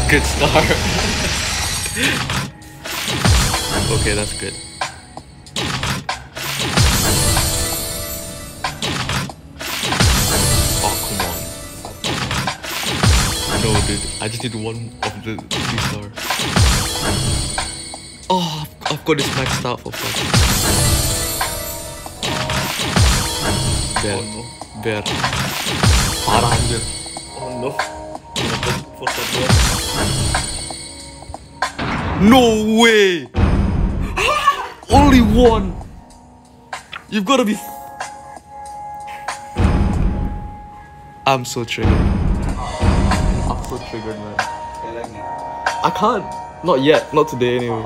Good start. Okay, that's good. Oh, come on. No, dude. I just need one of the 3-star. Oh, I've got this maxed out for fun. Bear. Parah anjir. Oh no. No way! Only one! You've gotta be... I'm so triggered. I'm so triggered, man. I can't. Not yet. Not today anyway.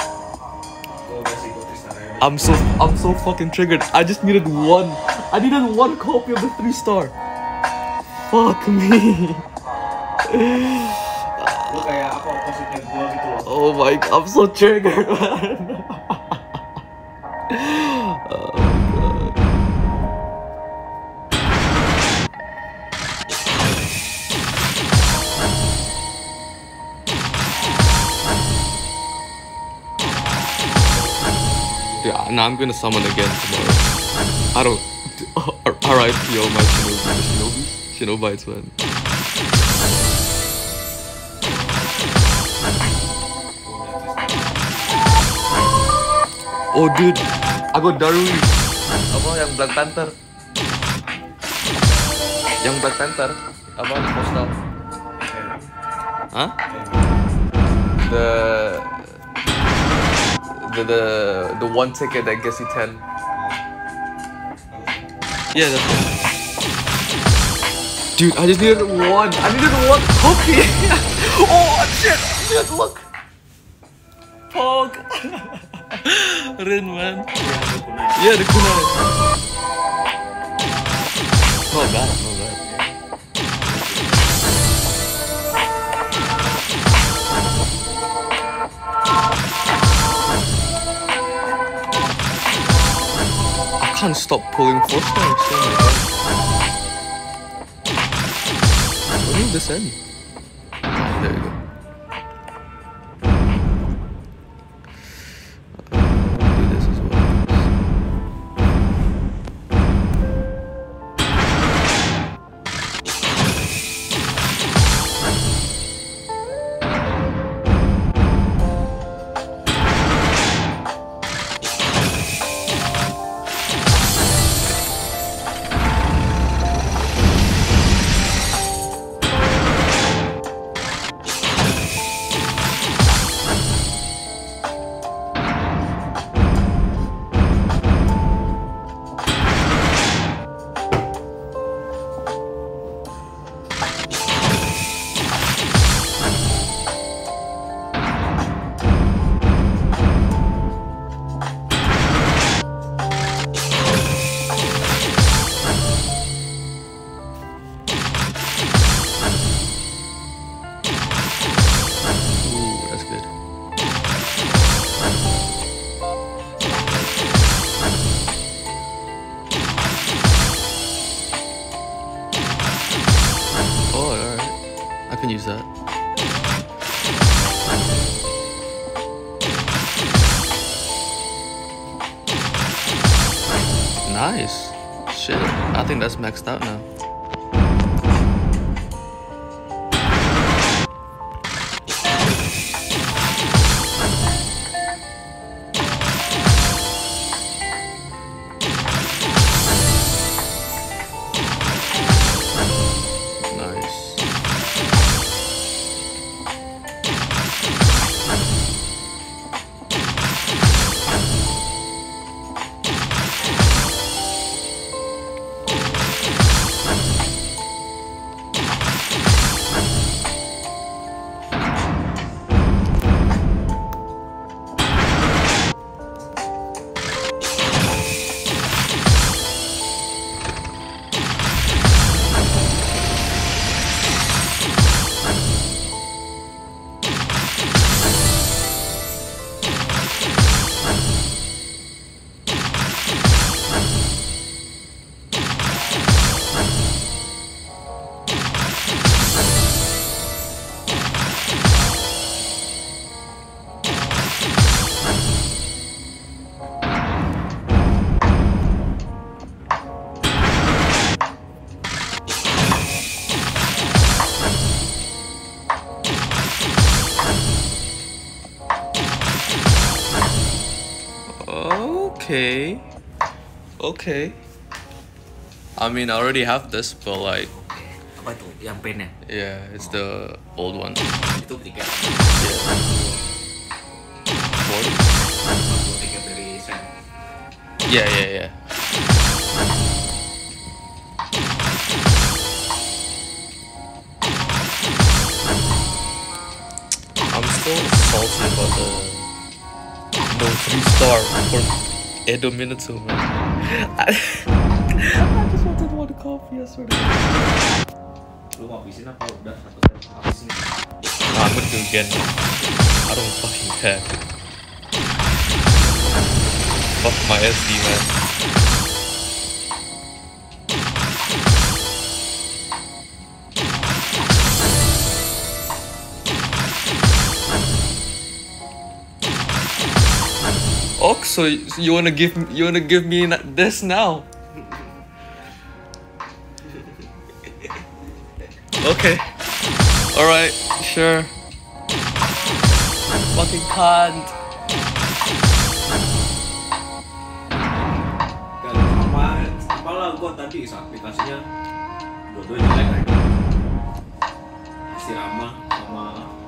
I'm so fucking triggered. I just needed one. I needed one copy of the 3-star. Fuck me. Oh my god, I'm so triggered, man. Oh my god. Yeah, now I'm gonna summon again tomorrow. I don't... R.I.P. all my Shinobites, man. Oh dude, I got Darui. Apa yang Black Panther? Yang Black Panther? Apa postal? Huh? The one ticket that gets you 10. Yeah, that's it. Dude, I just needed one. I needed one copy. Oh shit! Shit, look. Pog. Rin, man. Yeah, the kunai. Not bad, not bad. I can't stop pulling 4-stars. Oh my god. When will this end? Ah, there you go. I can use that. Nice. Shit. I think that's maxed out now. Okay. Okay. I mean, I already have this, but like. Apa itu? Yang pennya? Yeah, it's the old one. Itu tiket. Yeah. 40? Tiket dari Sen. Yeah. I'm still salty about the no 3-star from Edo Minato, man. I just wanted one coffee, I swear to God. Lu mau habisin apa udah satu set habisin? I'm gonna do again. I don't fucking care. Fuck my SD, man. Oh, so you wanna give me this now? Okay. Alright, sure. Fucking can't. Apalah gua tadi aplikasinya dua-dua jelek aja. Si Rama sama